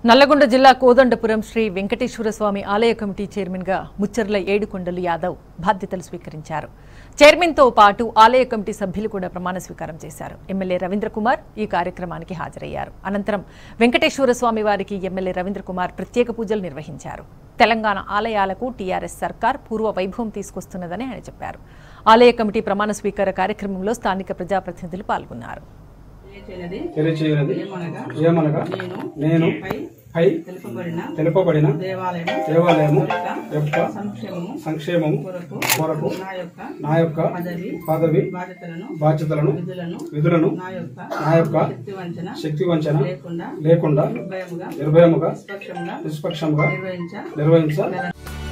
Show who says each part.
Speaker 1: నల్లగొండ జిల్లా కోదండపురం శ్రీ వెంకటేశ్వర స్వామి ఆలయ committee chairman గా ముచ్చర్ల ఏడుకొండలు యాదవ్ బాధ్యతలు స్వీకరించారు. చైర్మన్ తో పాటు ఆలయ కమిటీ సభ్యులు కూడా ప్రమాణ స్వీకారం చేశారు. ఎమ్మెల్యే రవీంద్ర కుమార్ ఈ కార్యక్రమానికి హాజరయ్యారు. అనంతరం వెంకటేశ్వర స్వామి వారికి ఎమ్మెల్యే రవీంద్ర కుమార్ ప్రత్యేక పూజలు నిర్వహించారు. తెలంగాణ ఆలయాలకు టీఆర్ఎస్ సర్కార్ పూర్వ వైభవం తీసుకొస్తున్నదని ఆయన చెప్పారు. ఆలయ కమిటీ ప్రమాణ స్వీకార కార్యక్రమంలో స్థానిక ప్రజాప్రతినిధులు పాల్గొన్నారు.
Speaker 2: నేను తెలుపబడిన దేవాలయము యొక్క సంక్షేమము కొరకు నా యొక్క పదవి బాధ్యతలను విధులను నా యొక్క శక్తి వంచన లేకుండా నిర్భయముగా నిష్పక్షంగా నిర్వహించ